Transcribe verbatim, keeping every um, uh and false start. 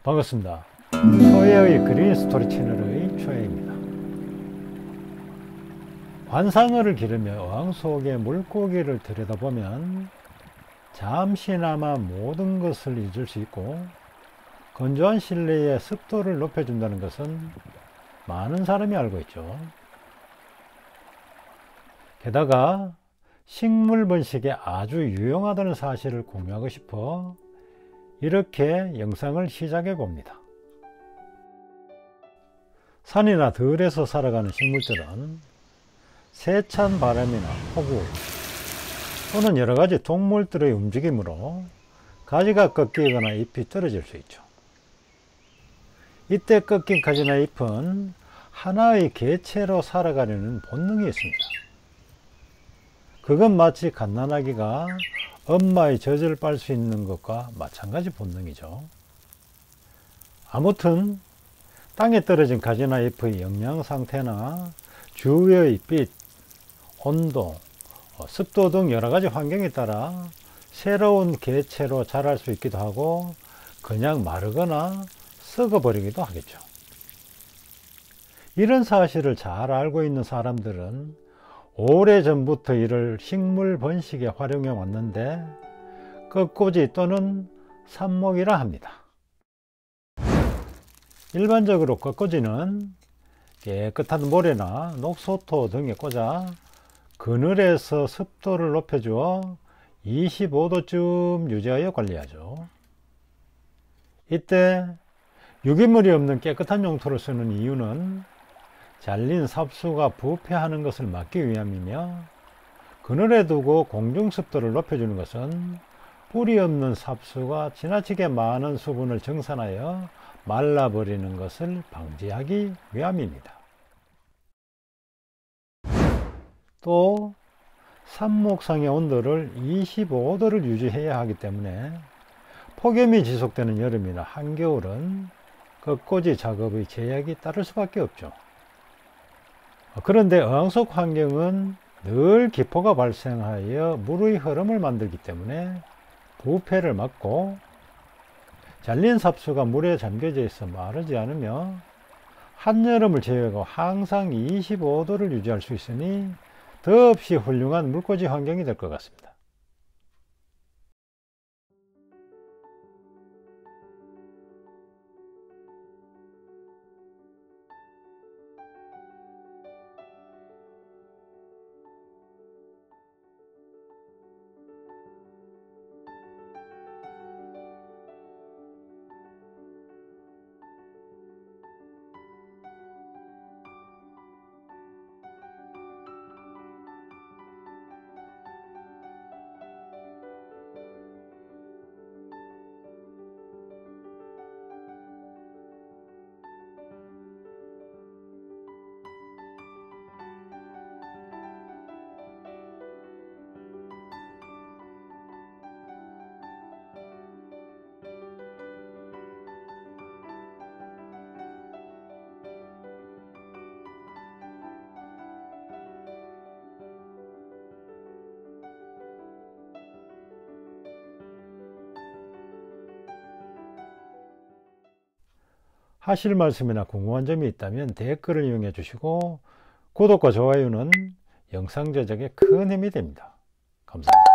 반갑습니다. 초해의 그린 스토리 채널의 초해입니다. 관상어를 기르며 어항 속의 물고기를 들여다보면 잠시나마 모든 것을 잊을 수 있고 건조한 실내의 습도를 높여준다는 것은 많은 사람이 알고 있죠. 게다가 식물 번식에 아주 유용하다는 사실을 공유하고 싶어 이렇게 영상을 시작해 봅니다. 산이나 들에서 살아가는 식물들은 세찬 바람이나 폭우 또는 여러가지 동물들의 움직임으로 가지가 꺾이거나 잎이 떨어질 수 있죠. 이때 꺾인 가지나 잎은 하나의 개체로 살아가려는 본능이 있습니다. 그건 마치 갓난아기가 엄마의 젖을 빨 수 있는 것과 마찬가지 본능이죠. 아무튼 땅에 떨어진 가지나 잎의 영양 상태나 주위의 빛, 온도, 습도 등 여러가지 환경에 따라 새로운 개체로 자랄 수 있기도 하고 그냥 마르거나 썩어버리기도 하겠죠. 이런 사실을 잘 알고 있는 사람들은 오래전부터 이를 식물 번식에 활용해 왔는데 꺾꽂이 또는 삽목이라 합니다. 일반적으로 꺾꽂이는 깨끗한 모래나 녹소토 등에 꽂아 그늘에서 습도를 높여주어 이십오 도쯤 유지하여 관리하죠. 이때 유기물이 없는 깨끗한 용토를 쓰는 이유는 잘린 삽수가 부패하는 것을 막기 위함이며 그늘에 두고 공중 습도를 높여주는 것은 뿌리 없는 삽수가 지나치게 많은 수분을 정산하여 말라버리는 것을 방지하기 위함입니다. 또 삽목상의 온도를 이십오 도를 유지해야 하기 때문에 폭염이 지속되는 여름이나 한겨울은 꺾꽂이 작업의 제약이 따를 수밖에 없죠. 그런데 어항 속 환경은 늘 기포가 발생하여 물의 흐름을 만들기 때문에 부패를 막고 잘린 삽수가 물에 잠겨져 있어 마르지 않으며 한여름을 제외하고 항상 이십오 도를 유지할 수 있으니 더없이 훌륭한 물꽂이 환경이 될 것 같습니다. 하실 말씀이나 궁금한 점이 있다면 댓글을 이용해 주시고 구독과 좋아요는 영상 제작에 큰 힘이 됩니다. 감사합니다.